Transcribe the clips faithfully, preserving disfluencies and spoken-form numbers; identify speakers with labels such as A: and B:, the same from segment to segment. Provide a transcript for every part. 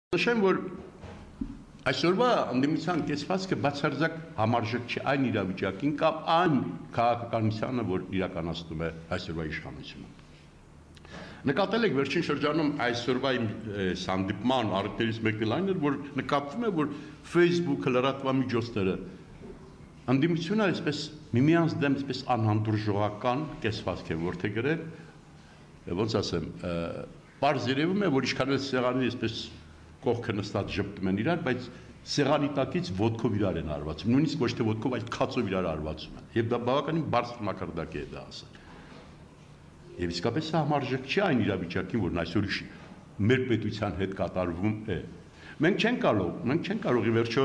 A: Նշեմ, որ այսօրվա ընդդիմության կեցվածքը բացարձակ համարժեք չէ այն իրավիճակին կամ այն քաղաքականությանը, որ իրականացնում է այսօրվա իշխանությունը։ Նկատել եք վերջին շրջանում այսօրվա իմ հանդիպման առիթներից մեկն էլ այն էր, որ նկատվում է, որ Facebook-ը, լրատվամիջոցները ընդդիմությունը այսպես միմյանց դեմ այսպես անհանդուրժողական կեցվածք են որդեգրել, ոնց ասեմ, պարզ երևում է, որ ինչքան էլ սեղանի այսպես կողքը նստած ժպտում են իրար, բայց սեղանի տակից ոտքով իրար են արվածում, նույնիսկ ոչ թե ոտքով, այլ քացով իրար արվածում են, եւ դա բավականին բարձր մակարդակ է դա ասել։ Եվ իսկապես սա համարժեք չի այն իրավիճակին, որն այսօր մեր պետության հետ կատարվում է։ Մենք չենք կարող, մենք չենք կարող ի վերջո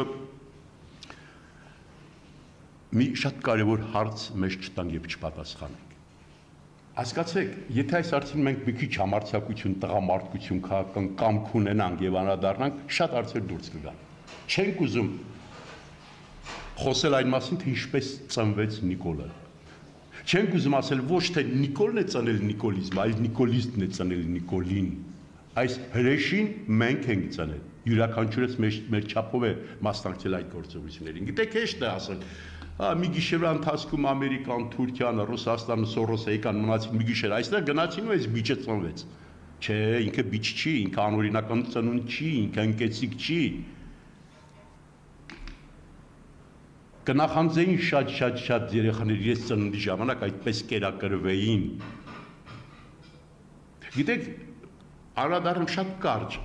A: մի շատ կարևոր հարց մեզ չտանք եւ չպատասխանենք։ Հասկացեք, եթե այս հարցին մենք մի քիչ համարձակություն, տղամարդկություն, քաղաքական կամք ունենանք եւ անդրադառնանք, շատ հարցեր դուրս կգան։ Չենք ուզում խոսել այն մասին, թե ինչպես ծնվեց Նիկոլը։ Չենք ուզում ասել ոչ թե Նիկոլն է ծնել նիկոլիզմը, այլ նիկոլիստն է ծնել Նիկոլին։ Այս հրեշին մենք ենք ծնել։ Յուրաքանչյուրս մեր, մեր չափով է մասնակցել այդ գործողություններին։ Գիտեք, հեշտ է ասել, մի գիշերվա ընթացքում Ամերիկան, Թուրքիան, Ռուսաստանը, Սորոսը եկան մնացին մի գիշեր, այստեղ գնացին ու այս բիճը ծնվեց։ Չէ, ինքը բիճ չի, ինքը անօրինական ծնունդ չի, ինքը ընկեցիկ չի։ Կնախանձեին շատ-շատ-շատ երեխաներ իրենց ծննդի ժամանակ այդպես կերակրվեին։ Գիտեք, անդրադառնում շատ կարճ։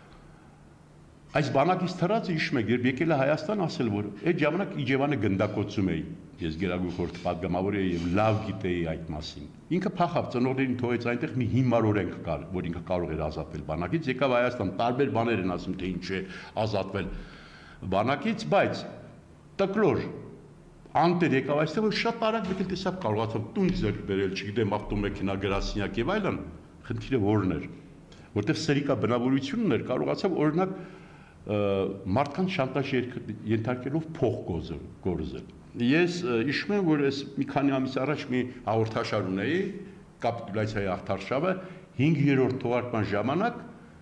A: Այս բանակից թռած հիշում եք, երբ եկել է Հայաստան ասել, որ այդ ժամանակ Իջևանը գնդակոծում էի, ես գերագույն խորհրդի պատգամավոր էի եւ լավ գիտեի այդ մասին։ Ինքը փախավ, ծնողներին թողեց այնտեղ մի հիմար օրենք կար, որ ինքը կարող էր ազատվել բանակից, եկավ Հայաստան, տարբեր բաներ են ասում, թե ինչ է ազատվել բանակից, բայց տկլոր անտեր եկավ այստեղ, որ շատ արագ եկել տեսավ կարողացավ տուն ձեռք բերել, չգիտեմ, ավտոմեքենա, գրասենյակ եւ այլն, խնդիրը որն էր, որտեղ սերիկա բնավորությունն էր, կարողացավ օրինակ մարդկանց շանտաժ ենթարկելով փող գործել։ Ես հիշում եմ, որ ես մի քանի ամիս առաջ մի հաղորդաշար ունեի, կապիտուլյացիայի ախտարշավը, հինգերորդ թողարկման ժամանակ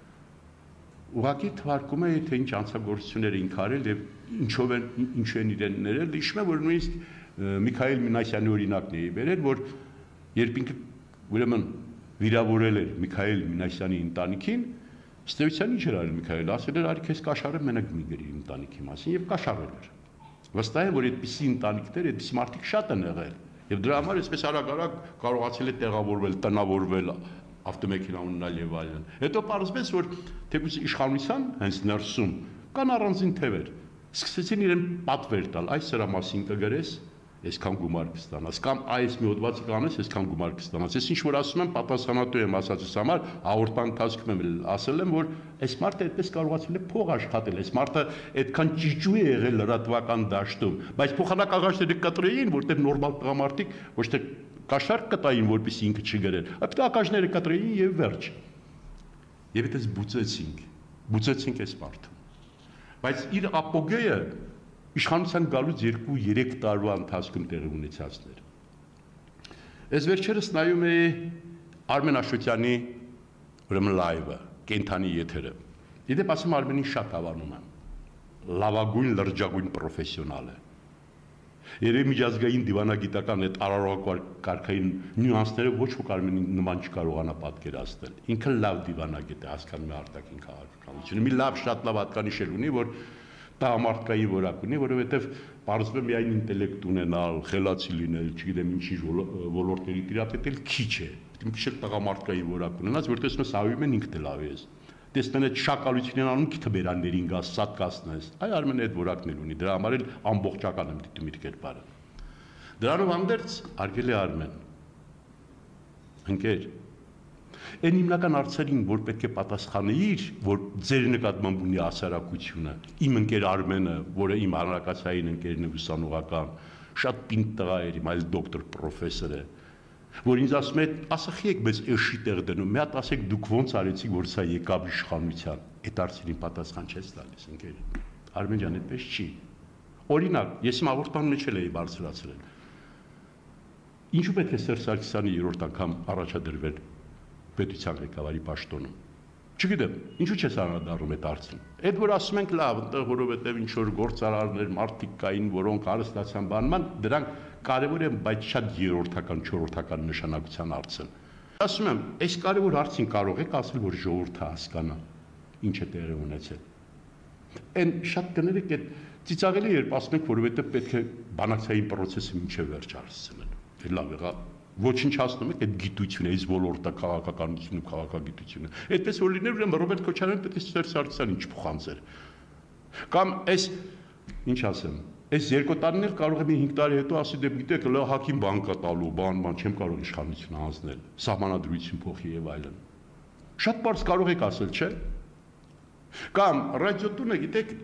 A: ուղղակի թվարկում է, թե ինչ անձնագործություններ են արել եւ ինչով են ինչ են իրեն ներել։ Հիշում եմ, որ նույնիսկ Միքայել Մինասյանի օրինակն էի բերել, որ երբ ինքը ուրեմն վիրավորել էր Միքայել Մինասյանի ընտանիքին, Ստեյցյան ինչ էր արել Միքայելը, ասել էր, արի քեզ կաշառեմ, մենակ մի գրի ընտանիքի մասին եւ կաշառել էր։ Վստահ եմ, որ այդպիսի ընտանիքներ, այդպիսի մարդիկ շատ են եղել եւ դրա համար այսպես արագ-արագ կարողացել է տեղավորվել, տնավորվել, ավտոմեքենա ունենալ եւ այլն։ Հետո պարզվեց, որ թեկուզ իշխանության հենց ներսում կան առանձին թևեր, սկսեցին իրեն պատվեր տալ, այս սրա մասին կգրես, այսքան գումար կստանաս, կամ այս մի հոդվածը կանես, այսքան գումար կստանաս։ Ես ինչ որ ասում եմ, պատասխանատու եմ ասածս համար, հաղորդման ընթացքում եմ ասել եմ, որ այս մարդը այդպես կարողացել է փող աշխատել, այս մարդը այդքան ճիճու է եղել լրատվական դաշտում, բայց փոխանակաղաշները կտրեին, որտեղ նորմալ տղամարդիկ ոչ թե կաշառք կտային, որպեսզի ինքը չգրեր, այլ ակաժները կտրեին եւ վերջ։ Եվ այդպես բուծեցինք, բուծեցինք այս մարդը։ Բայց իր ապոգեյը իշխանության գալուց երկու-երեք տարվա ընթացքում տեղի ունեցածներ։ Ես վերջերս նայում էի Արմեն Աշոտյանի ուրեմն լայվը, կենթանի եթերը։ Իդեպ ասում Արմենին շատ հավանում եմ։ Լավագույն լրջագույն պրոֆեսիոնալ է։ Երևի միջազգային դիվանագիտական այդ արարողակարգային նյուանսները ոչ ոք Արմենին նման չկարողանա պատկերացնել։ Ինքը լավ դիվանագետ է, հասկանում է արտաքին քաղաքականությունը։ Մի լավ, շատ լավ հատկանիշ ունի, որ տղամարդկայի որակ ունի, որովհետև պարզվում է միայն ինտելեկտ ունենալ, խելացի լինել, չգիտեմ ինչի ոլորտների տիրապետել քիչ է։ Մի քիչ տղամարդկայի որակ ունենած, որտեղ ասում ես հավիում են ինքդ էլ ավի ես։ Տեսնեն այդ շակալություն են անում, քիթը բերաններին գաս, սատկացնես։ Այ Արմենը այդ որակն էլ ունի, դրա համար էլ ամբողջական եմ դիտում իր կերպարը։ Դրանով հանդերձ արգել է Արմեն։ Ընկեր, այն հիմնական հարցերին, որ պետք է պատասխանեիր, որ ձեր նկատմամբ ունի հասարակությունը, իմ ընկեր Արմենը, որը իմ հանրակացային ընկերն է ուսանողական, շատ պինդ տղա էր, իմ այլ դոկտոր պրոֆեսոր է, որ ինձ ասում է, ասախի եք մեզ էշի տեղ դնում, մի հատ ասեք դուք ոնց արեցիք, որ սա եկավ իշխանության, այդ հարցերին պատասխան չես տալիս, ընկեր։ Արմեն ջան, այդպես չի։ Օրինակ, ես իմ հաղորդման մեջ էլ էի բարձրացրել։ Ինչու պետք է Սերժ Սարգսյանը երրորդ անգամ առաջադրվել պետության ղեկավարի պաշտոնում։ Չգիտեմ, ինչու՞ չես անդրադառնում այդ հարցին։ Այդ որ ասում ենք լավ, այնտեղ որովհետև ինչ որ գործարարներ, մարդիկ կային, որոնք հարստացան բանման, դրանք կարևոր են, բայց շատ երրորդական, չորրորդական նշանակության հարց են։ Ասում եմ, այս կարևոր հարցին կարող եք ասել, որ ժողովուրդը հասկանա ինչ է տեղի ունեցել։ Այն շատ կներեք այդ ծիծաղելի երբ ասում եք, որովհետև պետք է բանակցային process-ը մինչև վերջ հասցնել։ Դե լավ եղա, ոչնչացնում եք այդ գիտությունը, այս ոլորտը, քաղաքականությունը ու քաղաքագիտությունը։ Այդպես որ լիներ, ուրեմն Ռոբերտ Քոչարյանը պետք է Սերժ Սարգսյանին չփոխանցեր։ Կամ այս ինչ ասեմ, այս երկու տարիներ կարող է մի հինգ տարի հետո ասի դե գիտեք, լավ հակին բան կա տալու, բան, բան չեմ կարող իշխանություն հանձնել, սահմանադրություն փոխի եւ այլն։ Շատ բարձ կարող եք ասել, չէ՞։ Կամ ռադիոտունը, գիտեք,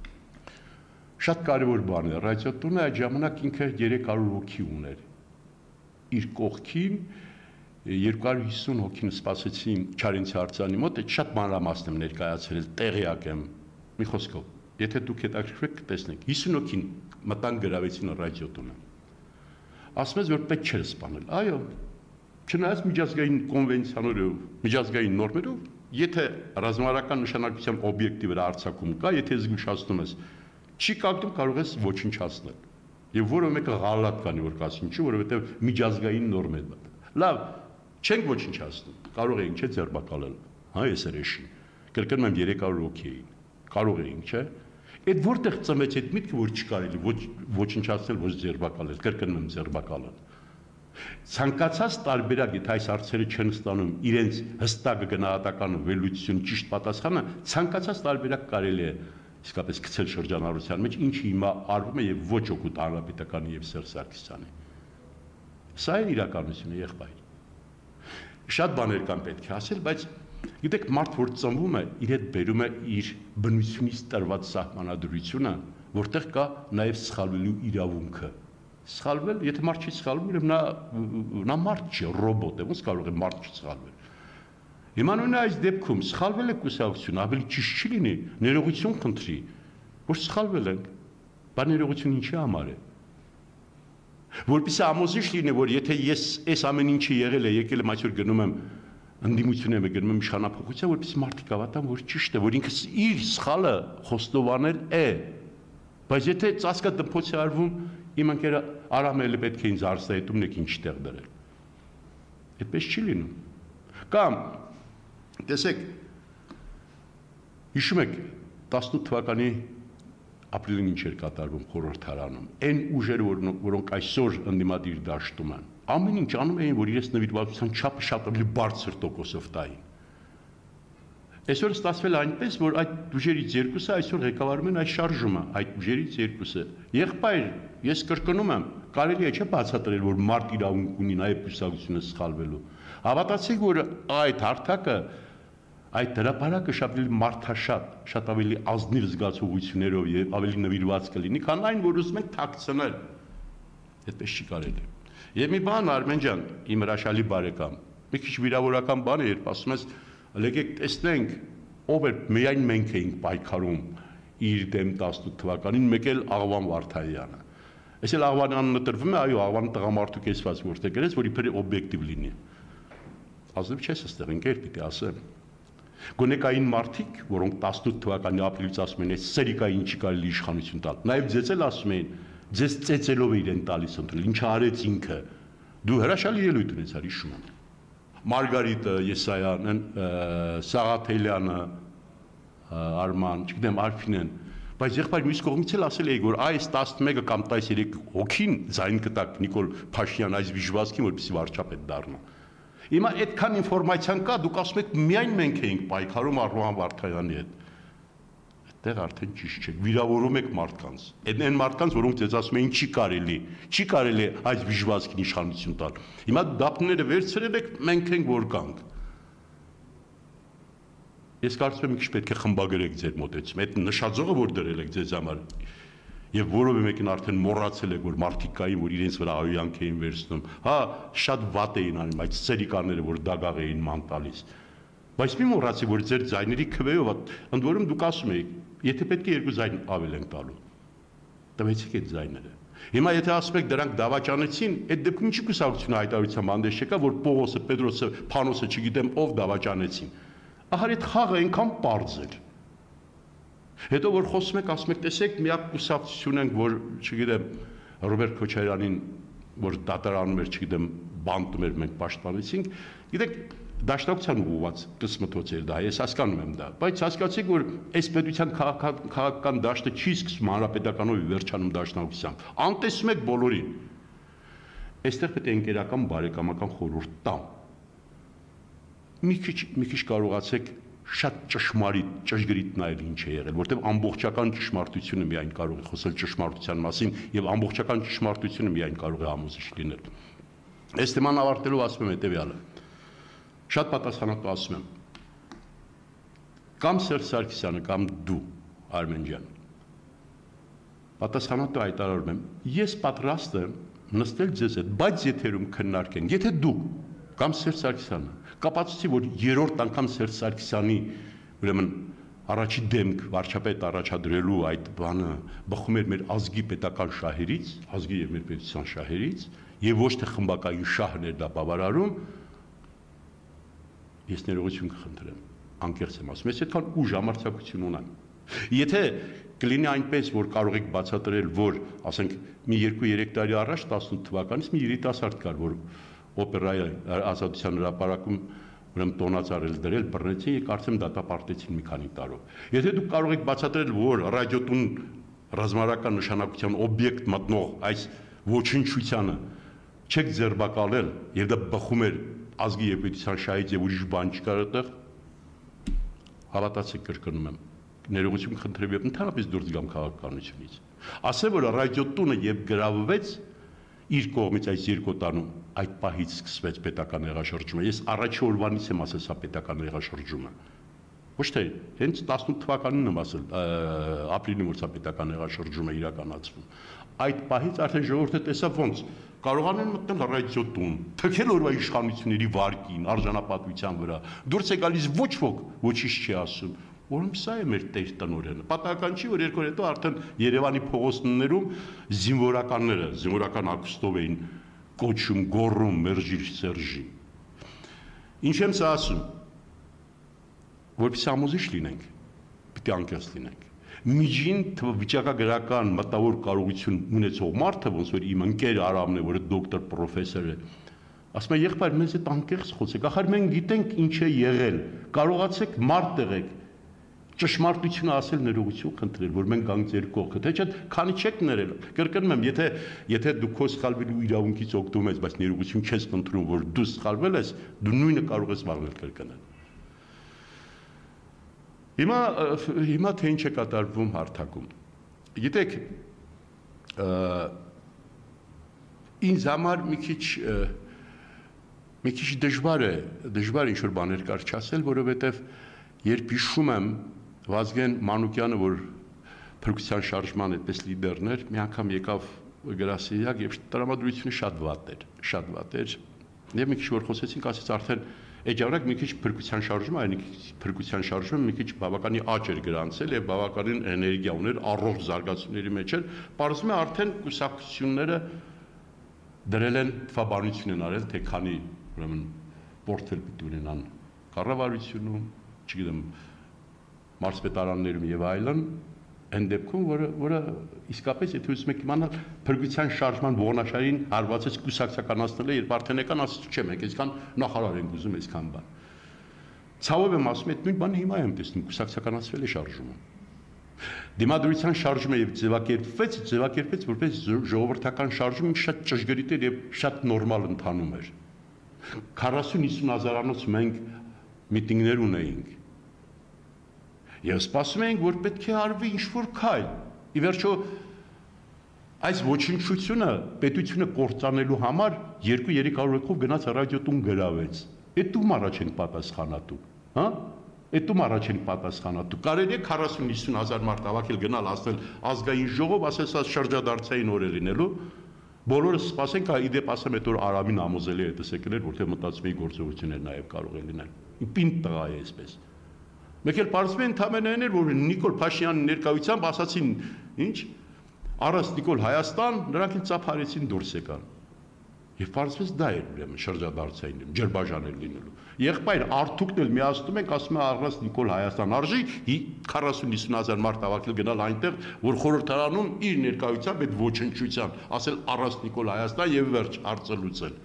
A: շատ կարևոր բան է, ռադիոտունը այդ ժամանակ ինքը երեք հարյուր հոգի ուներ։ Իր կողքին երկու հարյուր հիսուն հոգին սպասեցին Չարենցի արձանի մոտ, այդ շատ մանրամասն եմ ներկայացրել, տեղյակ եմ, մի խոսքով, եթե դուք հետաքրքրեք կտեսնեք, հիսուն հոգին մտան գրավեցին ռադիոտունը։ Ասում ես, որ պետք չէր սպանել, այո, չնայած միջազգային կոնվենցիաներով, միջազգային նորմերով, եթե ռազմավարական նշանակության օբյեկտի վրա արձակում կա, եթե զգուշացնում ես, չի կապտում կարող ես ոչնչացնել։ Եվ որը մեկը ղալատ կանի, որ կասի ինչու, որովհետև միջազգային նորմ է դա։ Լավ, չենք ոչնչացնում, կարող էինք չէ ձերբակալել, հա ես երեշին։ Կրկնում եմ երեք հարյուր հոգի էին, կարող էինք, չէ։ Այդ որտեղ ծնվեց այդ միտքը, որ չկարելի ոչնչացնել, ոչ ձերբակալել, կրկնում եմ ձերբակալել։ Ցանկացած տարբերակ, եթե այս հարցերը չեն ստանում իրենց հստակ գնահատական վերլուծություն ճիշտ պատասխանը, ցանկացած տարբերակ կարելի է իսկապես գցել շրջանառության մեջ, ինչը հիմա արվում է եւ ոչ օգուտ հանրապետականի եւ Սերժ Սարգսյանի։ Սա է իրականությունը, եղբայր։ Շատ բաներ կան պետք է ասել, բայց գիտեք, մարդ որ ծնվում է, իր հետ բերում է իր բնությունից տրված սահմանադրությունը, որտեղ կա նաեւ սխալվելու իրավունքը։ Սխալվել, եթե մարդ չի սխալվում, ուրեմն նա նա մարդ չի, ռոբոտ է, ոնց կարող է մարդ չսխալվել։ Հիմա նույնը այս դեպքում սխալվել է կուսակցությունը, ավելի ճիշտ չի լինի, ներողություն խնդրի, որ սխալվել ենք, բայց ներողություն ինչի համար է։ Որպեսզի ամոզիչ լինի, որ եթե ես այս ամեն ինչը եղել է, եկել եմ այսօր գնում եմ ընդդիմություն եմ գնում եմ իշխանափոխության, որպեսզի մարդիկ հավատան, որ ճիշտ է, որ ինքը իր սխալը խոստովանել է։ Բայց եթե ծածկա դպոցի արվում, իմ ընկերը Արամելը պետք է ինձ արստահետումն եք ինչ տեղ դրել։ Այդպես չի լինում։ Կամ տեսեք, հիշում եք տասնութ թվականի ապրիլին ինչ էր կատարվում խորհրդարանում, այն ուժերը, որոնք այսօր ընդդիմադիր դաշտում են, ամեն ինչ անում էին, որ իրենց նվիրվածության չափը շատ ավելի բարձր տոկոսով տային։ Այսօր ստացվել է այնպես, որ այդ ուժերից երկուսը այսօր ղեկավարում են այս շարժումը, այդ ուժերից երկուսը։ Եղբայր, ես կրկնում եմ, կարելի է չէ բացատրել, որ մարդ իրավունք ունի նաև կուսակցությունը սխալվելու։ Հավատացեք, որ այդ հարթակը, այդ հրապարակը շատ ավելի մարդաշատ, շատ ավելի ազնիվ զգացողություններով եւ ավելի նվիրված կլինի, քան այն, որ ուզում ենք թաքցնել։ Այդպես չի կարելի։ Եվ մի բան, Արմեն ջան, իմ հրաշալի բարեկամ, մի քիչ վիրավորական բան է, երբ ասում ես, եկեք տեսնենք, ով էր միայն մենք էինք պայքարում իր դեմ տասնութ թվականին, մեկ էլ Աղվան Վարդանյանը։ Այս էլ Աղվանը աննտրվում է, այո, Աղվանը տղամարդու կեսված որտեղ գրեց, որ իբր օբյեկտիվ լինի։ Ազնիվ չես այստեղ ընկեր պիտի ասեմ։ Գոնե կային մարդիկ, որոնք տասնութ թվականի ապրիլից ասում են, այս սերիկա ինչի կարելի իշխանություն տալ։ Նաև ձեզ էլ ասում էին, ձեզ ծեծելով է իրեն տալիս ընտրել, ինչ արեց ինքը։ Դու հրաշալի ելույթ ունեցար, հիշում եմ։ Մարգարիտը Եսայանն, Սաղաթելյանը, Արման, չգիտեմ, Արփինեն, բայց եղբայր մյուս կողմից էլ ասել էի, որ այս տասնմեկը կամ տասներեք հոգին ձայն կտակ Նիկոլ Փաշինյան այս վիժվածքին, որպեսզի վարչապետ դառնա։ Հիմա այդքան ինֆորմացիան կա, դուք ասում եք միայն մենք էինք պայքարում Աղվան Վարդանյանի հետ։ Այդտեղ արդեն ճիշտ չէ, վիրավորում եք մարդկանց։ Այն մարդկանց, որոնք ձեզ ասում էին չի կարելի, չի կարելի այս վիժվածքին իշխանություն տալ։ Հիմա դափները վերցրել եք, մենք ենք որ կանք։ Ես կարծում եմ մի քիչ պետք է խմբագրեք ձեր մոտեցում։ Այդ նշաձողը, որ դրել եք ձեզ համար, եւ որովե մեկին արդեն մոռացել եք, որ մարդիկ կային, որ իրենց վրա հայոյանք էին վերցնում։ Հա, շատ վատ էին անում այդ սերիկաները, որ դագաղ էին ման տալիս։ Բայց մի մոռացի, որ ձեր ձայների քվեով, ընդ որում դուք ասում եք, եթե պետք է երկու ձայն ավել են տալու։ Տվեցիք այդ ձայները։ Հիմա եթե ասում եք դրանք դավաճանեցին, այդ դեպքում ինչի կուսակցությունը հայտարարության հանդես չեկա, որ Պողոսը, Պետրոսը, Փանոսը, չգիտեմ ով դավաճանեցին։ Ահա այդ խաղը այնքան պարզ էր։ Հետո որ խոսում եք, ասում եք, տեսեք, միակ կուսակցություն ենք, որ, չգիտեմ, Ռոբերտ Քոչարյանին, որ դատարանում էր, չգիտեմ, բանտում էր, մենք պաշտպանեցինք, գիտեք, դաշնակցության ուղղված կսմթոց էր դա, ես հասկանում եմ դա, բայց հասկացեք, որ այս պետության քաղաքական դաշտը չի սկսում հանրապետականով վերջանում դաշնակցությամբ, անտեսում եք բոլորին, այստեղ պետք է ընկերական բարեկամական խորհուրդ տամ, մի քիչ, մի քիչ կարողացեք շատ ճշմարիտ, ճշգրիտ նայել ինչ է եղել, որտեղ ամբողջական ճշմարտությունը միայն կարող է խոսել ճշմարտության մասին եւ ամբողջական ճշմարտությունը միայն կարող է համոզիչ լինել։ Այս թեման ավարտելով ասում եմ հետեւյալը։ Շատ պատասխանատու ասում եմ։ Կամ Սերժ Սարգսյանը, կամ դու, Արմեն ջան։ Պատասխանատու հայտարարում եմ, ես պատրաստ եմ նստել ձեզ հետ, բայց եթերում քննարկենք, եթե դու կամ Սերժ Սարգսյանը կապացուցի, որ երրորդ անգամ Սերժ Սարգսյանի ուրեմն առաջի դեմք վարչապետ առաջադրելու այդ բանը բխում էր մեր ազգի պետական շահերից, ազգի եւ մեր պետության շահերից, եւ ոչ թե խմբակային շահն էր դա բավարարում, ես ներողություն կխնդրեմ, անկեղծ եմ ասում, ես այդքան ուժ համարձակություն ունեմ։ Եթե կլինի այնպես, որ կարող եք բացատրել, որ, ասենք, մի երկու-երեք տարի առաջ տասնութ թվականից մի երիտասարդ կար, որ օպերայի ազատության հրապարակում ուրեմն տոնածառել դրել, բռնեցին եւ կարծեմ դատապարտեցին մի քանի տարով։ Եթե դուք կարող եք բացատրել, որ ռադիոտուն ռազմարական նշանակության օբյեկտ մտնող այս ոչնչությանը չեք ձերբակալել եւ դա բխում էր ազգի եւ պետության շահից եւ ուրիշ բան չկար այդտեղ, հավատացեք կրկնում եմ, ներողություն խնդրեմ եւ ընդհանրապես դուրս գամ քաղաքականությունից։ Ասեմ, որ ռադիոտունը եւ գրավվեց իր կողմից այս երկու տարում այդ պահից սկսվեց պետական հեղաշրջումը։ Ես առաջի օրվանից եմ ասել սա պետական հեղաշրջումը։ Ոչ թե հենց տասնութ թվականին եմ ասել ապրիլին որ սա պետական հեղաշրջումը իրականացվում։ Այդ պահից արդեն ժողովուրդը տեսավ ոնց կարողան են մտնել ռադիոտուն, թքել օրվա իշխանությունների վարկին, արժանապատվության վրա։ Դուրս է գալիս ոչ ոք ոչինչ չի ասում։ Որում սա է մեր տեր տնօրենը։ Պատահական չի, որ երկու օր հետո արդեն Երևանի փողոցներում զինվորականները, զինվորական ակուստով էին կոչում, գոռում մերժիր Սերժի։ Ինչ եմ սա ասում, որպեսզի համոզիչ լինենք, պիտի անկեղծ լինենք։ Միջին վիճակագրական մտավոր կարողություն ունեցող մարդը, ոնց որ իմ ընկեր Արամն է, որը դոկտոր պրոֆեսոր է, ասում է եղբայր, մեզ այդ անկեղծ խոսեք, ախր մենք գիտենք ինչ է եղել, կարողացեք մարդ տեղեք, ճշմարտությունը ասել ներողություն խնդրել, որ մենք գանք ձեր կողքը, թե չէ քանի չեք ներել։ Կրկնում եմ, եթե եթե դու քո սխալվելու իրավունքից օգտվում ես, բայց ներողություն չես խնդրում, որ դու սխալվել ես, դու նույնը կարող ես վաղել կրկնել։ Հիմա հիմա թե ինչ է կատարվում հարթակում։ Գիտեք, ինձ համար մի քիչ մի քիչ դժվար է, դժվար ինչ որ բաներ կար չասել, որովհետև երբ հիշում եմ Վազգեն Մանուկյանը, որ փրկության շարժման այդպես լիդերն էր, մի անգամ եկավ գրասենյակ եւ տրամադրությունը շատ վատ էր, շատ վատ էր։ Եվ մի քիչ որ խոսեցինք, ասեց արդեն այդ ժամանակ մի քիչ փրկության շարժումը, այն փրկության շարժումը մի քիչ բավականին աճ էր գրանցել եւ բավականին էներգիա ուներ, առողջ զարգացումների մեջ էր։ Պարզվում է արդեն կուսակցությունները դրել են թվաբանություն են արել, թե քանի ուրեմն պորտֆել պիտի ունենան կառավարությունում, չգիտեմ, մարզպետարաններում եւ այլն, այն դեպքում, որը որը իսկապես եթե ուզում եք իմանալ փրկության շարժման ողնաշարին հարվածից կուսակցականացնել է, երբ արդեն եկան ասում չէ, մենք այսքան նախարար ենք ուզում այսքան բան։ Ցավով եմ ասում, այդ նույն բանը հիմա եմ տեսնում, կուսակցականացվել է շարժումը։ Դիմադրության շարժումը եւ ձևակերպվեց, ձևակերպվեց որպես ժողովրդական շարժում շատ ճշգրիտ էր եւ շատ նորմալ ընթանում էր։ քառասուն-հիսուն հազարանոց մենք միտինգներ ունեինք։ Եվ սպասում էինք, որ պետք է արվի ինչ-որ քայլ։ Ի վերջո, այս ոչնչությունը պետությունը կործանելու համար երկու-երեք օրով գնաց ռադիոտուն գրավեց։ Էդ ում առաջ ենք պատասխանատու, հա? Էդ ում առաջ ենք պատասխանատու։ Կարելի է քառասուն-հիսուն հազար մարդ հավաքել գնալ ասել ազգային ժողով, ասել սա շրջադարձային օր է լինելու։ Բոլորը սպասենք, ի դեպ ասեմ, այդ օր Արամին համոզելի է այդպես եկել էր, որտեղ մտածում էի գործողություններ նաև կարող է լինել։ Պինդ տղա է այսպես։ Մեկ էլ պարզվում է ընդհանրեն էր, որ Նիկոլ Փաշինյանի ներկայությամբ ասացին, ինչ, առանց Նիկոլ Հայաստան, նրանք ինձ ծափարեցին դուրս եկան։ Եվ պարզվեց դա էր ուրեմն շրջադարձային ջրբաժանել լինելու։ Եղբայր Արթուկն էլ միացնում ենք, ասում է առանց Նիկոլ Հայաստան արժի քառասուն հիսուն հազար մարդ հավաքել գնալ այնտեղ, որ խորհրդարանում իր ներկայությամբ այդ ոչնչության, ասել առանց Նիկոլ Հայաստան եւ վերջ հարցը լուծել։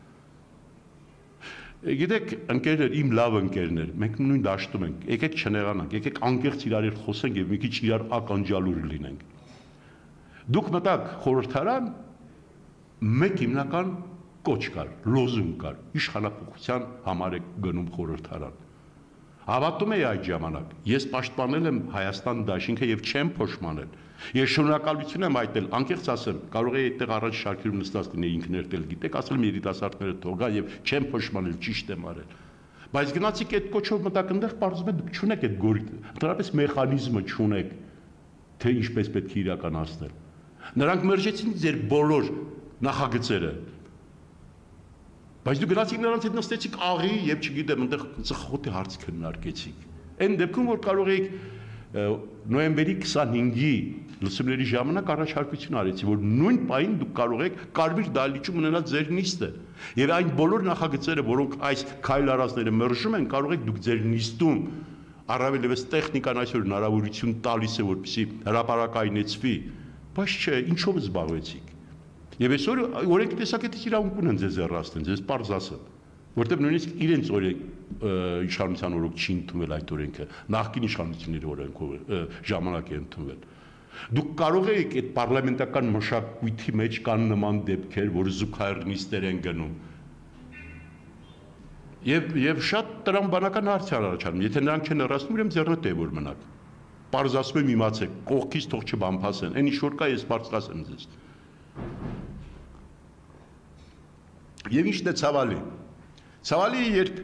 A: Գիտեք, ընկերներ, իմ լավ ընկերներ, մենք նույն դաշտում ենք, եկեք չնեղանանք, եկեք անկեղծ իրար հետ խոսենք եւ մի քիչ իրար ականջալուր լինենք։ Դուք մտաք խորհրդարան, մեկ հիմնական կոչ կար, լոզունգ կար, իշխանապողության համար եք գնում խորհրդարան։ Հավատում եի այդ ժամանակ, ես պաշտպանել եմ Հայաստան դաշինքը եւ չեմ փոշմանել։ Ես շնորհակալություն եմ այտել, անկեղծ ասեմ, կարող է այդտեղ առաջ շարքերում նստած լինեի ինքներդ էլ գիտեք, ասել եմ երիտասարդները թողա եւ չեմ փոշմանել, ճիշտ եմ արել։ Բայց գնացիք այդ կոչով մտակ այնտեղ պարզվում է դուք չունեք այդ գորի, ընդհանրապես մեխանիզմը չունեք, թե ինչպես պետք է իրականացնել։ Նրանք մերժեցին ձեր բոլոր նախագծերը։ Բայց դու գնացիք նրանց հետ նստեցիք աղի եւ չգիտեմ այնտեղ ծխախոտի հարց քննարկեցիք։ Այն դեպքում որ կարող եք նոյեմբերի քսանհինգի լուսումների ժամանակ առաջարկություն արեցի, որ նույն պահին դուք կարող եք կարմիր դահլիճում ունենալ ձեր նիստը։ Եվ այն բոլոր նախագծերը, որոնք այս քայլ արածները մերժում են, կարող եք դուք ձեր նիստում առավել եւս տեխնիկան այսօր հնարավորություն տալիս է, որպեսզի հրապարակայնեցվի, բայց չէ, ինչով զբաղվեցիք։ Եվ այսօր օրենքի տեսակետից իրավունք ունեն ձեզ հեռացնել, ձեզ պարզ ասեմ, որտեղ նույնիսկ իրենց օրենք իշխանության օրոք չի ընդունվել այդ օրենքը, նախկին իշխանությունների օրենքով ժամանակ է ընդունվել։ Դուք կարող եք այդ պարլամենտական մշակույթի մեջ կան նման դեպքեր, որ զուգահեռնիստեր են գնում։ Եվ եւ շատ տրամաբանական հարց առաջանում, եթե նրանք չեն հեռացնում, ուրեմն ձեռնտու է որ մնաք։ Պարզ ասում եմ իմացեք, կողքից թող չբամփասեն, այն ինչ որ կա ես բարձրացեմ ձեզ։ Եվ ինչն է ցավալի։ Ցավալի երբ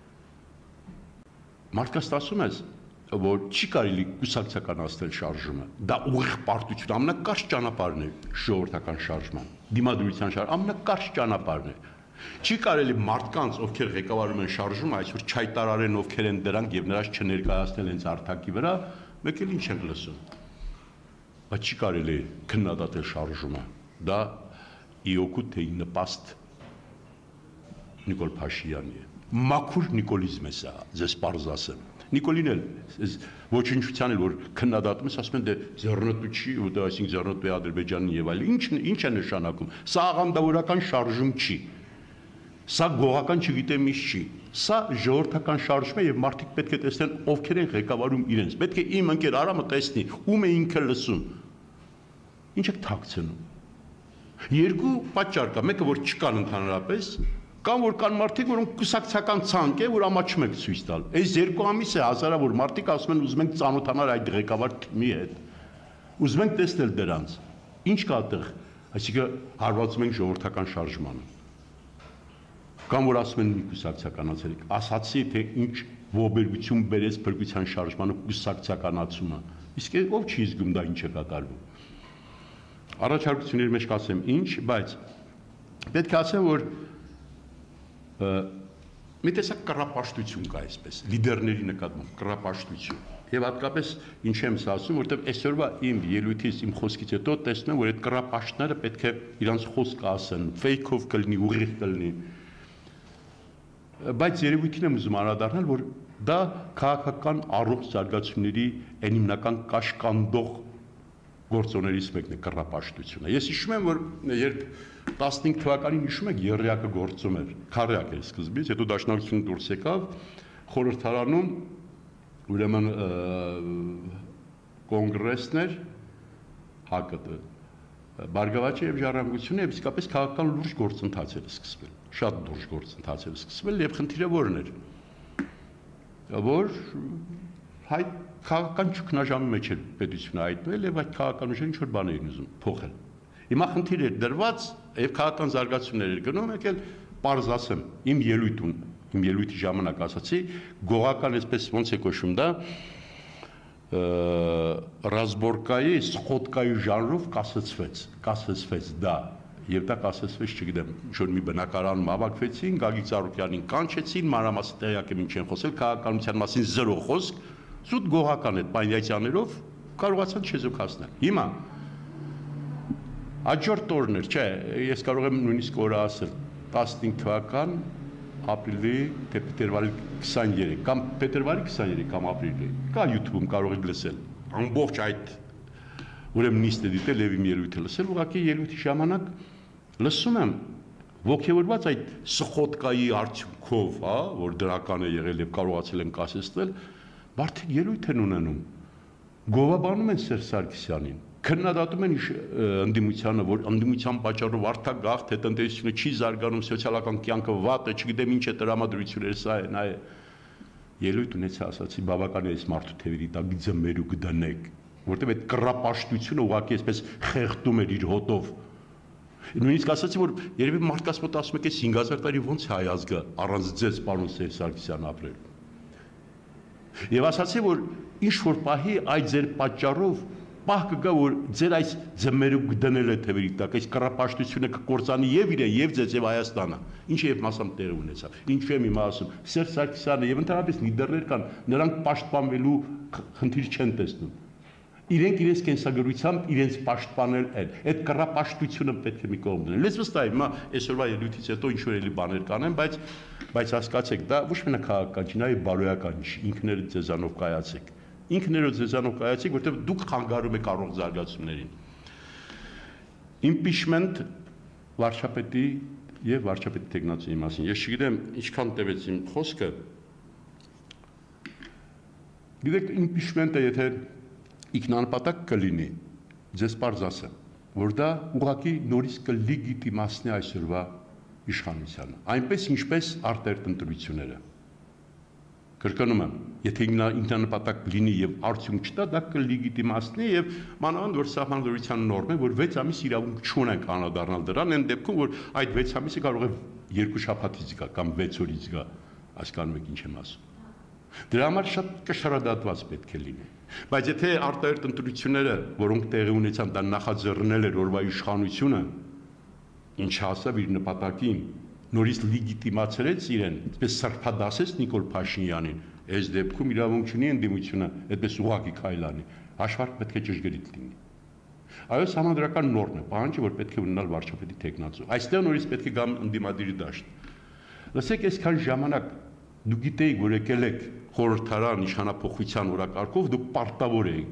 A: մարդկանց ասում ես, որ չի կարելի կուսակցականացնել շարժումը, դա ուղիղ պարտություն, ամենակարճ ճանապարհն է ժողովրդական շարժման, դիմադրության շարժ, ամենակարճ ճանապարհն է։ Չի կարելի մարդկանց, ովքեր ղեկավարում են շարժումը, այսօր չայտարարեն ովքեր են դրանք եւ նրանց չներկայացնել հենց հարթակի վրա, մեկ էլ ինչ ենք լսում։ Բայց չի կարելի քննադատել շարժումը, դա ի օգուտ թե ի նպաստ Նիկոլ Փաշինյանի է։ Մաքուր նիկոլիզմ է սա, ձեզ պարզ ասեմ։ Նիկոլին էլ ոչնչության էլ որ քննադատում ես, ասում են դե ձեռնտու չի, ու այսինքն ձեռնտու է Ադրբեջանին եւ այլն։ Ինչ ինչ է նշանակում։ Սա աղանդավորական շարժում չի։ Սա գողական չգիտեմ ինչ չի։ Սա ժողովրդական շարժում է եւ մարդիկ պետք է տեսնեն ովքեր են ղեկավարում իրենց։ Պետք է իմ ընկեր Արամը տեսնի, ում է ինքը լսում։ Ինչ եք թաքցնում։ Երկու պատճառ կա, մեկը որ չկան ընդհանրապես, կամ որ կան մարդիկ, որոնք կուսակցական ցանկ է, որ ամաչում եք ցույց տալ։ Այս երկու ամիս է հազարավոր մարդիկ ասում են ուզում ենք ծանոթանալ այդ ղեկավար թիմի հետ։ Ուզում ենք տեսնել դրանց։ Ինչ կա այդտեղ, այսինքն հարվածում ենք ժողովրդական շարժմանը։ Կամ որ ասում են մի կուսակցականացել, ասացի թե ինչ ողբերգություն բերեց փրկության շարժմանը կուսակցականացումը։ Իսկ ով չի զգում դա ինչ է կատարվում։ Առաջարկությունների մեջ կասեմ ինչ, բայց պետք է ասեմ, որ մի տեսակ կռապաշտություն կա այսպես, լիդերների նկատմամբ կռապաշտություն։ Եվ հատկապես ինչ եմ սա ասում, որովհետև այսօրվա իմ ելույթից, իմ խոսքից հետո տեսնում եմ, որ այդ կռապաշտները պետք է իրանց խոսքը ասեն, ֆեյքով կլինի, ուղիղ կլինի։ Բայց երևույթին եմ ուզում անդրադառնալ, որ դա քաղաքական առողջ զարգացումների այն հիմնական կաշկանդող գործոններից մեկն է կռապաշտությունը։ Ես հիշում եմ, որ երբ տասնհինգ թվականին հիշում եք եռյակը գործում էր, քառյակ էր սկզբից, հետո դաշնակցությունը դուրս եկավ, խորհրդարանում ուրեմն կոնգրեսն էր, ՀԱԿ-ը, Բարգավաճը եւ Ժառանգությունը եւ իսկապես քաղաքական լուրջ գործընթաց էր սկսվել, շատ լուրջ գործընթաց էր սկսվել եւ խնդիրը որն էր, որ հայ քաղաքական ճգնաժամի մեջ էր պետությունը հայտնվել եւ այդ քաղաքական ուժերը ինչ-որ բան էին ուզում փոխել։ Հիմա խնդիր էր դրված եւ քաղաքական զարգացումներ էր գնում, եկել պարզ ասեմ, իմ ելույթում, իմ ելույթի ժամանակ ասացի, գողական այսպես ոնց է կոչվում դա, ռազմորկայի, սխոտկայի ժանրով կասեցվեց, կասեցվեց դա, եւ դա կասեցվեց, չգիտեմ, ինչ-որ մի բնակարանում հավաքվեցին, Գագիկ Ծառուկյանին կանչեցին, մանրամասն տեղյակ եմ ինչ են խոսել, քաղաքականության մասին զրո խոսք, զուտ գողական այդ պանյացյաներով կարողացան չեզոքացնել։ Հիմա Հաջորդ օրն էր, չէ, ես կարող եմ նույնիսկ օրը ասել, տասնհինգ թվական ապրիլի թե փետրվարի քսաներեք կամ փետրվարի քսաներեք կամ ապրիլի։ Կա YouTube-ում կարող եք լսել։ Ամբողջ այդ ուրեմն նիստը դիտել եւ իմ ելույթը լսել, ուղղակի ելույթի ժամանակ լսում եմ ոգևորված այդ սխոտկայի արդյունքով, հա, որ դրական է եղել եւ կարողացել են կասեցնել, մարդիկ ելույթ են ունենում։ Գովաբանում են Սերժ Սարգսյանին, քննադատում են ընդդիմությանը, որ ընդդիմության պատճառով արտագաղթ է, տնտեսությունը չի զարգանում, սոցիալական կյանքը վատ է, չգիտեմ ինչ է տրամադրությունները, սա է, նա է։ Ելույթ ունեցա, ասացի, բավական է այս մարդու թևերի տակ ձմեր ու կդնեք, որտեղ այդ կռապաշտությունը ուղղակի այսպես խեղդում էր իր հոտով։ Նույնիսկ ասացի, որ երևի մարդկաց մոտ ասում եք, այս հինգ հազար տարի ոնց է հայ ազգը առանց ձեզ, պարոն Սերժ Սարգսյան, ապրել։ Եվ ասացի, որ ինչ որ պահի այդ ձեր պատճառով պահ կգա, որ ձեր այս ձմերը կդնել է թևերի տակ, այս կռապաշտությունը կկործանի եւ իրեն, եւ ձեզ, եւ Հայաստանը, ինչը եւ մասամբ տեղի ունեցավ։ Ինչու եմ հիմա ասում, Սերժ Սարգսյանը եւ ընդհանրապես լիդերներ կան, նրանք պաշտպանվելու խնդիր չեն տեսնում։ Իրենք իրենց կենսագրությամբ իրենց պաշտպանել են։ Այդ կռապաշտությունը պետք է մի կողմ դնել։ Լեզ վստահ եմ, հիմա այսօրվա ելույթից հետո ինչ որ էլի բաներ կանեմ, բայց բայց հասկացեք, դա ոչ միայն քաղաքական չի, նաեւ բարոյական չի, ինքներդ ձեզանով կայացեք։ Ինքներդ ձեզանով կայացեք, որտեղ դուք խանգարում եք առողջ զարգացումներին։ Impeachment վարչապետի եւ վարչապետի տեխնացիի մասին։ Ես չգիտեմ ինչքան տևեց իմ խոսքը։ Գիտեք, impeachment-ը եթե ինքնանպատակ կլինի, ձեզ պարզ ասեմ, որ դա ուղղակի նորից կլեգիտիմացնի այսօրվա իշխանությանը, այնպես ինչպես արտերտ ընտրությունները։ Կրկնում եմ, եթե ինքնանպատակ լինի եւ արդյունք չտա, դա կլեգիտիմացնի եւ մանավանդ որ սահմանադրության նորմ է, որ վեց ամիս իրավունք չունենք անդրադառնալ դրան, այն դեպքում որ այդ վեց ամիսը կարող է երկու շաբաթից գա կամ վեց օրից գա, հասկանում եք ինչ եմ ասում։ Դրա համար շատ կշռադատված պետք է լինի։ Բայց եթե արտահերտ ընտրությունները, որոնք տեղի ունեցան, դա նախաձեռնել էր օրվա իշխանությունը, ինչը ասավ իր նպատակին, նորից լեգիտիմացրեց իրեն, այդպես սրբադասեց Նիկոլ Փաշինյանին, այս դեպքում իրավունք չունի ընդդիմությունը, այդպես ուղղակի քայլանի, հաշվարկ պետք է ճշգրիտ լինի։ Այո, համանդրական նորմ է, պահանջը, որ պետք է ունենալ վարչապետի տեխնացու։ Այստեղ նորից պետք է գամ ընդդիմադիրի դաշտ։ Լսեք, այսքան ժամանակ դուք գիտեիք, որ եկել եք խորհրդարան իշխանափոխության օրակարգով, դուք պարտավոր եք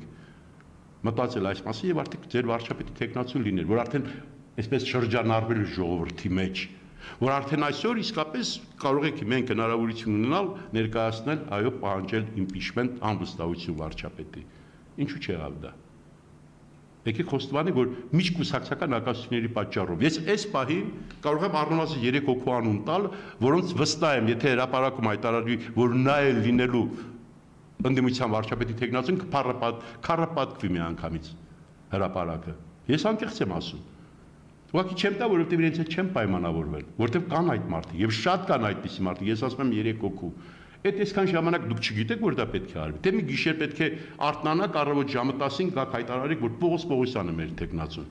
A: մտածել այս մասին եւ արդեն ձեր վարչապետի տեխնացու լինել, որ արդեն այսպես շրջանառվել ժողովրդի մեջ, որ արդեն այսօր իսկապես կարող եք մենք հնարավորություն ունենալ ներկայացնել, այո, պահանջել impeachment անվստահություն վարչապետի։ Ինչու՞ չեղավ դա։ Եկեք խոստովանի, որ միջկուսակցական ակասությունների պատճառով։ Ես այս պահին կարող եմ առնվազն երեք հոգու անուն տալ, որոնց վստահ եմ, եթե հրապարակում հայտարարվի, որ նա է լինելու ընդդիմության վարչապետի տեխնացուն, քառապատկվի մի անգամից հրապարակը։ Ես անկեղծ եմ ասում։ Ուղղակի չեմ տա, որովհետև իրենց հետ չեմ պայմանավորվել, որովհետև կան այդ մարդիկ, եւ շատ կան այդպիսի մարդիկ, ես ասում եմ երեք հոգու։ Այդ այսքան ժամանակ դուք չգիտեք, որ դա պետք է արվի։ Դե մի գիշեր պետք է արթնանաք, առավոտ ժամը տասին գաք հայտարարեք, որ Պողոս Պողոսյանը մեր տեխնացուն։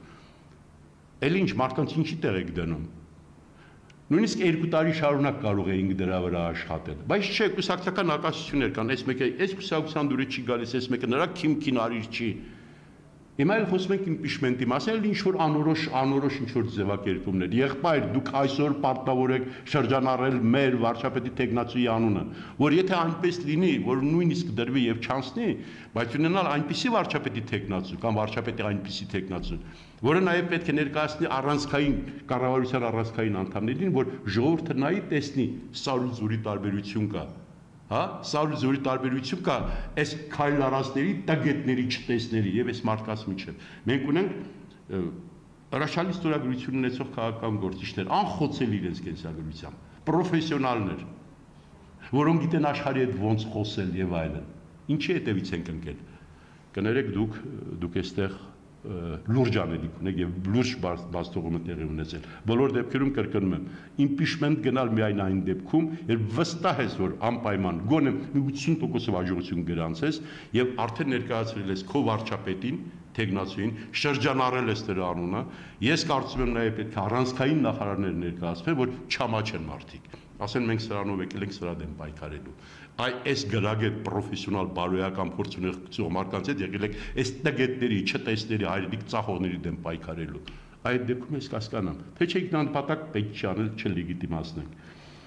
A: Էլ ինչ մարդկանց ինչի տեղ եք դնում։ Նույնիսկ երկու տարի շարունակ կարող էինք դրա վրա աշխատել։ Բայց չէ, կուսակցական ակասություններ կան, այս մեկը այս կուսակցության դուրը չի գալիս, այս մեկը նրա քիմքին արիր չի։ Հիմա էլ խոսում ենք impeachment-ի մասին, ինչ որ անորոշ անորոշ ինչ որ ձևակերպումներ։ Եղբայր, դուք այսօր պարտավոր եք շրջանառել մեր վարչապետի տեխնացուի անունը, որ եթե այնպես լինի, որ նույնիսկ դրվի եւ չանցնի, բայց ունենալ այնպիսի վարչապետի տեխնացու կամ վարչապետի այնպիսի տեխնացու, որը նաեւ պետք է ներկայացնի առանցքային կառավարության առանցքային անդամներին, որ ժողովուրդը նայի տեսնի սարու զուրի տարբերություն կա։ Հա, սարու զորի տարբերություն կա այս քայլարածների, տագետների, չտեսների եւ այս մարդկանց միջեւ։ Մենք ունենք հրաշալի ստորագրություն ունեցող քաղաքական գործիչներ, անխոցել իրենց կենսագրությամբ, պրոֆեսիոնալներ, որոնք գիտեն աշխարհի հետ ոնց խոսել եւ այլն։ Ինչի հետևից ենք ընկել։ Կներեք դուք, դուք այստեղ լուրջ անելիք ունեք եւ լուրջ բաստողում տեղի ունեցել։ Բոլոր դեպքերում կրկնում եմ, impeachment գնալ միայն այն դեպքում, երբ վստահ ես, որ անպայման գոնե ութսուն տոկոս հաջողություն գրանցես եւ արդեն ներկայացրել ես քո վարչապետին, տեխնացուին, շրջանառել ես դրա անունը։ Ես կարծում եմ նաեւ պետք է առանցքային նախարարներ ներկայացվեն, որ չամաչեն մարդիկ։ Ասեն մենք սրանով եկել ենք սրա դեմ պայքարելու։ Այ այս գրագետ պրոֆեսիոնալ բարոյական փորձ ունեցող մարդկանց հետ եկել եք այս տգետների, չտեսների, հայրենիք ծախողների դեմ պայքարելու։ Այդ դեպքում ես կասկանամ, թե չէ ինքնանպատակ պետք չի անել չլեգիտիմացնենք։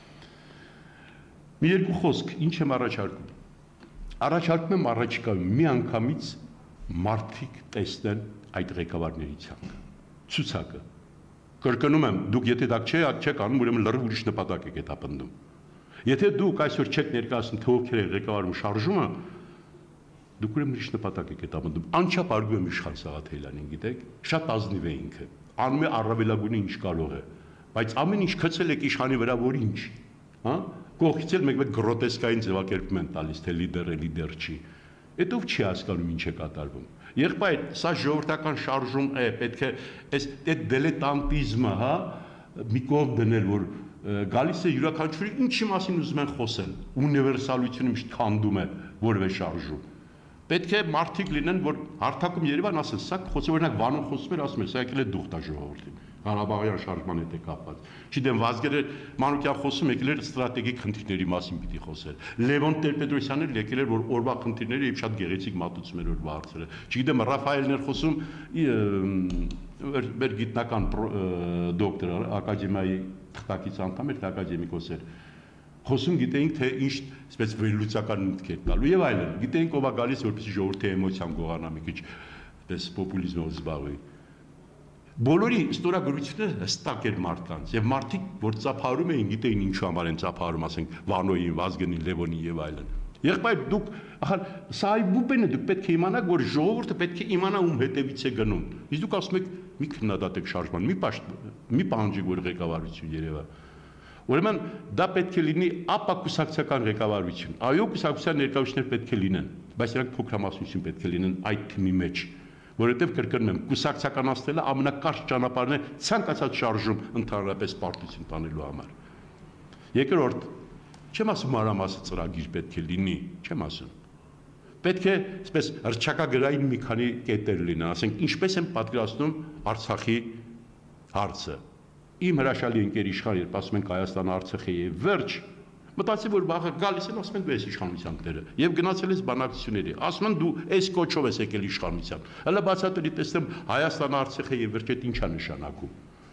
A: Մի երկու խոսք, ինչ եմ առաջարկում։ Առաջարկում եմ առաջիկայում մի անգամից մարդիկ տեսնեն այդ ղեկավարների ցանկը, ցուցակը։ Կրկնում եմ, դուք եթե դա չեք անում, ուրեմն լրիվ ուրիշ նպատակ եք հետապնդում։ Եթե դուք այսօր չեք ներկայացնում, թե ովքեր են ղեկավարում շարժումը, դուք ուրեմն ուրիշ նպատակ եք հետապնդում։ Անչափ արգում եմ Իշխան Սաղաթելյանին, գիտեք, շատ ազնիվ է ինքը, անում է առավելագույնը ինչ կարող է, բայց ամեն ինչ գցել եք Իշխանի վրա, որ ինչ, հա։ Կողքից էլ մեկ-մեկ գրոտեսկային ձևակերպում են տալիս, թե լիդեր է, լիդեր չի։ Այդ ով չի հասկանում ինչ է կատարվում։ Եղբայր, սա ժողովրդական շարժում է, պետք է այս այդ դիլետանտիզմը, հա, մի կողմ դնել, որ գալիս է յուրաքանչյուրի ինչի մասին ուզում են խոսել, ունիվերսալությունը միշտ քանդում է որևէ շարժում։ Պետք է մարդիկ լինեն, որ հարթակում Երևան ասեն, սա խոսը օրինակ Վանոն խոսում էր, ասում էր, սա եկել է դուխտա ժողովրդին, Ղարաբաղյան շարժման հետ է կապված։ Չգիտեմ, Վազգեն Մանուկյան խոսում եկել էր ստրատեգիկ խնդիրների մասին պիտի խոսեր։ Լևոն Տեր-Պետրոսյանն էլ եկել էր, որ օրվա խնդիրները եւ շատ գեղեցիկ մատուցում էր օրվա հարցերը։ Չգիտեմ, Ռաֆայելն էր խոսում, մեր գիտնական դոկտոր ակադեմիայի թղթակից անդամ էր, ակադեմիկոս էր։ Խոսում գիտեինք, թե ինչ սպես վերլուծական միտք է տալու եւ այլն։ Գիտեինք ով է գալիս, որպեսզի ժողովրդի էմոցիան գողանա մի քիչ պես պոպուլիզմով զբաղվի։ Բոլորի ստորագրությունները հստակ էր մարդկանց եւ մարդիկ, որ ծափարում էին, գիտեին ինչու համար են ծափարում, ասենք Վանոյին, Վազգենին, Լևոնին եւ այլն։ Եղբայր դուք, ախր սա այբուբեն է, դուք պետք է իմանաք, որ ժողովուրդը պետք է իմանա ում հետևից է գնում։ Իսկ դուք ասում եք՝ մի քննադատեք շարժման, մի պաշտ, մի պահանջեք, որ ղեկավարություն երևա։ Ուրեմն դա պետք է լինի ապա կուսակցական ղեկավարություն։ Այո, կուսակցության ներկայացուցիչներ պետք է լինեն, բայց նրանք փոքրամասնություն պետք է լինեն այդ թիմի մեջ, որովհետև կրկնում եմ, կուսակցականացնելը ամենակարճ ճանապարհն է ցանկացած շարժում ընդհանրապես պարտություն տանելու համար։ Երկրորդ, չեմ ասում մանրամասն ծրագիր պետք է լինի, չեմ ասում։ Պետք է, այսպես, հռչակագրային մի քանի կետեր լինեն, ասենք, ինչպես են պատկերացնում Արցախի հարցը։ Իմ հրաշալի ընկեր Իշխան, երբ ասում ենք Հայաստանը Արցախի եւ վերջ, մտածի, որ վաղը գալիս են, ասում են դու ես իշխանության տերը եւ գնացել ես բանակցությունների, ասում են դու այս կոչով ես եկել իշխանության։ Հələ բացատրի տեսնեմ Հայաստանը Արցախի եւ վերջ այդ ինչ է նշանակում։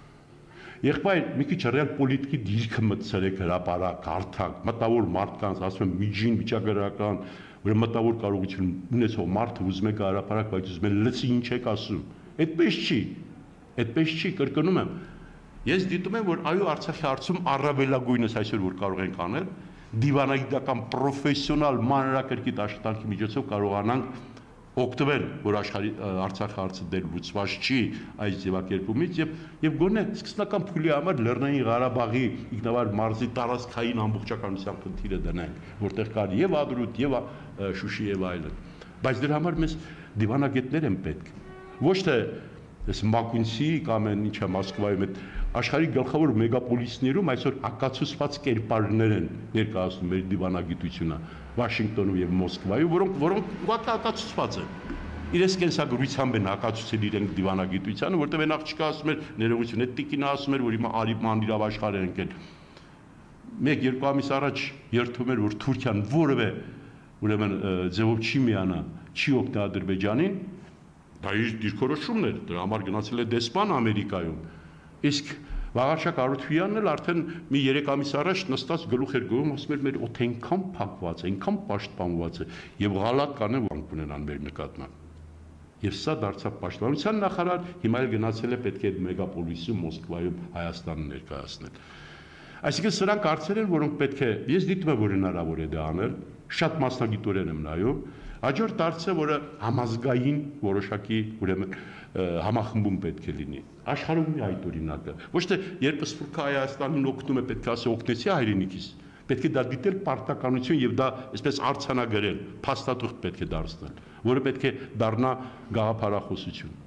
A: Եղբայր, մի քիչ ռեալ պոլիտիկի դիրքը մտցրեք հրապարակ, հարթակ, մտավոր մարդկանց, ասում եմ միջին վիճակագրական, որ մտավոր կարողություն ունեցող մարդը ուզում է գա հրապարակ, բայց ուզում է լսի ինչ եք ասում։ Այդպես չի։ Այդպես չի, կրկնում եմ։ Ես դիտում եմ, որ այո Արցախի հարցում առավելագույնս այսօր որ կարող ենք անել, դիվանագիտական պրոֆեսիոնալ մանրակրկիտ աշխատանքի միջոցով կարողանանք օգտվել, որ աշխարհի Արցախի հարցը դեռ լուծված չի այս ձևակերպումից եւ եւ գոնե սկսնական փուլի համար Լեռնային Ղարաբաղի ինքնավար մարզի տարածքային ամբողջականության խնդիրը դնենք, որտեղ կար եւ Ադրուտ եւ Շուշի եւ այլն։ Բայց դրա համար մեզ դիվանագետներ են պետք։ Ոչ թե այս Մակունցի կամ ինչա Մոսկվայում այդ աշխարհի գլխավոր մեգապոլիսներում այսօր ակացուցված կերպարներ են ներկայացնում մեր դիվանագիտությունը Վաշինգտոնում եւ Մոսկվայում, որոնք որոնք ուղղակի ակացուցված են։ Իրենց կենսագրությամբ են ակացուցել իրենք դիվանագիտությանը, որտեղ այն աղջիկը ասում էր ներողություն, այդ տիկինը ասում էր, որ հիմա Արիման իրավ աշխարհ են ընկել։ Մեկ-երկու ամիս առաջ երթում էր, որ Թուրքիան որևէ ուրեմն ձևով չի միանա, չի օգնի Ադրբեջանին, դա իր դիրքորոշումն էր, դրա համար գնացել է դեսպան Ամերիկայում։ Իսկ Վաղարշակ Արությանն էլ արդեն մի երեք ամիս առաջ նստած գլուխ էր գովում, ասում էր մեր օդ այնքան փակված է, այնքան պաշտպանված է եւ ղալատ կանեն վանք ունենան մեր նկատմամբ։ Եվ սա դարձավ պաշտպանության նախարար, հիմա էլ գնացել է պետք է այդ մեգապոլիսում Մոսկվայում Հայաստանը ներկայացնել։ Այսինքն սրանք հարցեր են, որոնք պետք է, ես դիտում եմ, որ հնարավոր է դա անել, շատ մասնագիտորեն եմ նայում։ Հաջորդ հարցը, որը համազգային որոշակի ուրեմն համախմբում պետք է լինի։ Աշխարհում մի այդ օրինակը։ Ոչ թե երբ Սփյուռքը Հայաստանին օգնում է, պետք է ասի օգնեցի հայրենիքիս։ Պետք է դա դիտել պարտականություն եւ դա այսպես արցանագրել, փաստաթուղթ պետք է դարձնել, որը պետք է դառնա գաղափարախոսություն։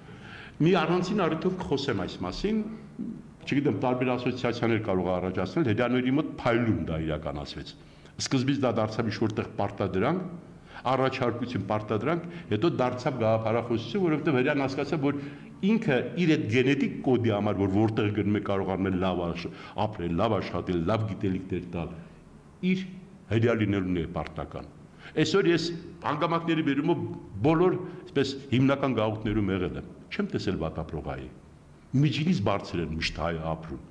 A: Մի առանցին առիթով կխոսեմ այս մասին, չգիտեմ, տարբեր ասոցիացիաներ կարող է առաջացնել, հետանների մոտ փայլում դա իրականացվեց։ Սկզբից դա դարձավ ինչ որտեղ պարտադրանք, առաջարկություն պարտադրանք, հետո դարձավ գաղափարախոսություն, որովհետև հրյան հասկացավ, որ ինքը իր այդ գենետիկ կոդի համար, որ որտեղ գնում է կարողանում է լավ ապրել, լավ աշխատել, լավ գիտելիքներ տալ, իր հրյա լինելուն է պարտական։ Այսօր ես հանգամանքների բերումով բոլոր այսպես հիմնական գաղութներում եղել եմ, չեմ տեսել վատապրողայի։ Միջինից բարձր են միշտ հայը ապրում։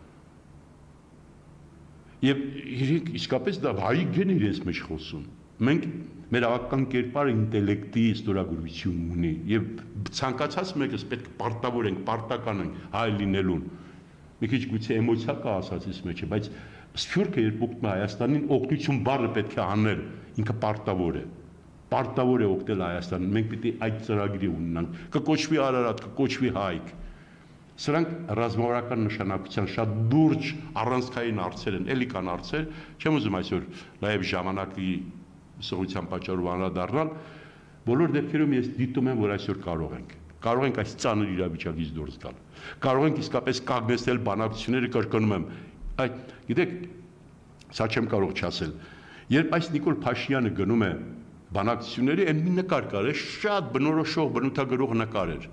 A: Եվ իրենք իսկապես դա հայի գեն իրենց մեջ խոսում։ Մենք մեր ավական կերպարը ինտելեկտի ստորագրություն ունի եւ ցանկացած մեկս պետք է պարտավոր ենք, պարտական ենք հայ լինելուն։ Մի քիչ գուցե էմոցիա կա ասածից մեջ, բայց Սփյուռքը երբ օգնում է Հայաստանին, օգնություն բառը պետք է անել, ինքը պարտավոր է։ Պարտավոր է օգնել Հայաստանին, մենք պիտի այդ ծրագրի ունենանք, կկոչվի Արարատ, կկոչվի Հայք։ Սրանք ռազմավարական նշանակության շատ լուրջ առանցքային հարցեր են, էլի կան հարցեր, չեմ ուզում այսօր նաև ժամանակի սողության պատճառով անդրադառնալ, բոլոր դեպքերում ես դիտում եմ, որ այսօր կարող ենք, կարող ենք այս ծանր իրավիճակից դուրս գալ, կարող ենք իսկապես կանգնեցնել բանակցությունները, կրկնում եմ, այդ, գիտեք, սա չեմ կարող չասել, երբ այս Նիկոլ Փաշինյանը գնում է բանակցությունների, այն մի նկար կար, շատ բնորոշող, բնութագրող նկար էր,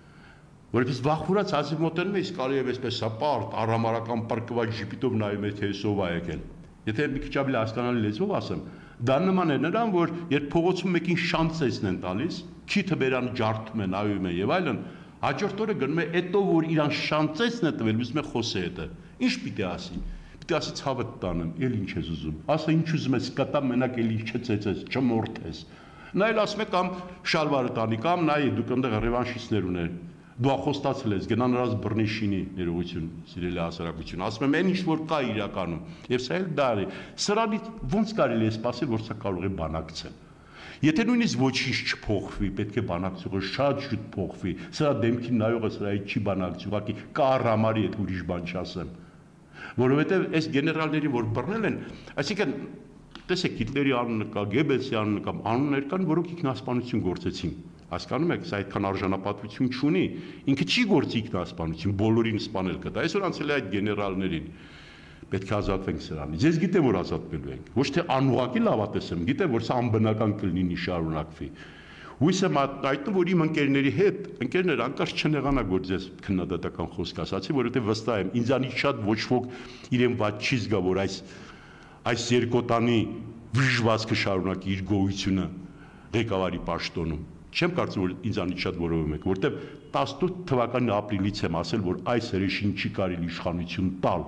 A: որպես վախուրած ազիվ մոտենում է, իսկ կարելի է այսպես սապարտ, առամարական պրկված ժիպիտով նայում է, թե ով է եկել։ Եթե մի քիչ ավելի հասկանալի լեզվով ասեմ, դա նման է նրան, որ երբ փողոցում մեկին շանցեսն են տալիս, քիթը բերան ջարդում են, նայում են եւ այլն, հաջորդ օրը գնում է, հետո որ իրան շանցեսն է տվել, ուզում է խոսե հետը։ Ինչ պիտի ասի։ Պիտի ասի ցավդ տանեմ, էլ ինչ ես ուզում։ Ասա ինչ ուզում ես, կտամ մենակ էլի չծեծես, չմորթես։ Նա էլ ասում է կամ շալվարը տանի, կամ նայ դուք այնտեղ ռևանշիստներ ունեն։ Դու ախոստացել ես, գնա նրանց բռնի շինի ներողություն, սիրելի հասարակություն, ասում եմ, այն ինչ որ կա իրականում, եւ սա էլ դա է, սրանից ոնց կարելի է սպասել, որ սա կարող է բանակցել։ Եթե նույնիսկ ոչինչ չփոխվի, պետք է բանակցողը շատ շուտ փոխվի, սրա դեմքին նայողը սրա հետ չի բանակցի, ուղղակի կառամարի հետ ուրիշ բան չասեմ, որովհետեւ այս գեներալների, որ բռնել են, այսինքն տեսեք Հիտլերի անունը կա, Գեբելսի անունը կա, անուններ կան, որոնք ինքնասպանություն գործեցին։ Հասկանում եք, սա այդքան արժանապատվություն չունի, ինքը չի գործի ինքնասպանություն, բոլորին սպանել կտա։ Այսօր անցել է այդ գեներալներին, պետք է ազատվենք սրանից։ Ես գիտեմ, որ ազատվելու ենք, ոչ թե անուղղակի լավատես եմ, գիտեմ, որ սա անբնական կլինի, շարունակվի։ Հույս եմ այդտում, որ իմ ընկերների հետ, ընկերներ անկարծ չնեղանա, որ ձեզ քննադատական խոսք ասացի, որովհետև վստահ եմ, ինձանից շատ ոչ ոք իրեն ված չի զգա, որ այս այս երկոտանի վիժվածքը շարունակի իր գոյությունը ղեկավարի պաշտոնում։ Չեմ կարծում, որ ինձանից շատ որևէ մեկ, որտեղ տասնութ թվականի ապրիլից եմ ասել, որ այս հրեշին չի կարելի իշխանություն տալ,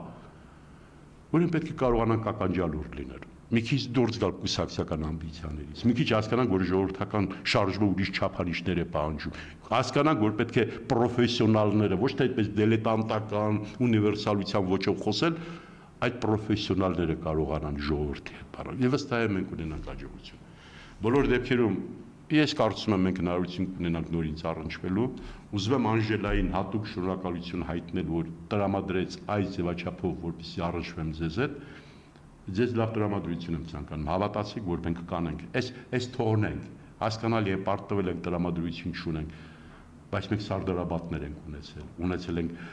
A: որին պետք է կարողանանք ականջալուր լինել, մի քիչ դուրս գալ կուսակցական ամբիցիաներից, մի քիչ հասկանանք, որ ժողովրդական շարժումը ուրիշ չափանիշներ է պահանջում, հասկանանք, որ պետք է պրոֆեսիոնալները, ոչ թե այդպես դիլետանտական, ունիվերսալության ոճով խոսել, այդ պրոֆեսիոնալները կարողանան ժողովրդի հետ բառնել, եւ վստահ եմ մենք ունենանք հաջողություն։ Բոլոր դեպքերում ես կարծում եմ մենք հնարավորություն կունենանք նորից առնչվելու, ուզում եմ Անժելային հատուկ շնորհակալություն հայտնել, որ տրամադրեց այս ձևաչափով, որպեսզի առնչվեմ ձեզ հետ, ձեզ լավ տրամադրություն եմ ցանկանում, հավատացիք, որ մենք կանենք, այս այս թողնենք, հասկանալի է, պարտվել ենք տրամադրություն չունենք, բայց մենք Սարդարաբադներ ենք ունեցել, ունեցել ենք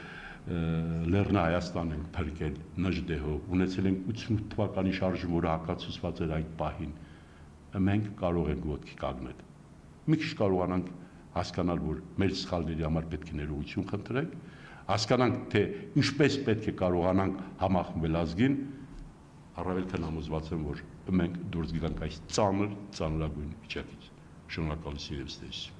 A: Լեռնա Հայաստան ենք փրկել Նժդեհով, ունեցել ենք ութսունութ թվականի շարժում, որը հակացուցված էր այդ պահին, մենք կարող ենք ոտքի կանգնել։ Մի քիչ կարողանանք հասկանալ, որ մեր սխալների համար պետք է ներողություն խնդրենք, հասկանանք, թե ինչպես պետք է կարողանանք համախմբել ազգին, առավել քան համոզված եմ, որ մենք դուրս գանք այս ծանր, ծանրագույն վիճակից։ Շնորհակալություն եւ ստեսություն։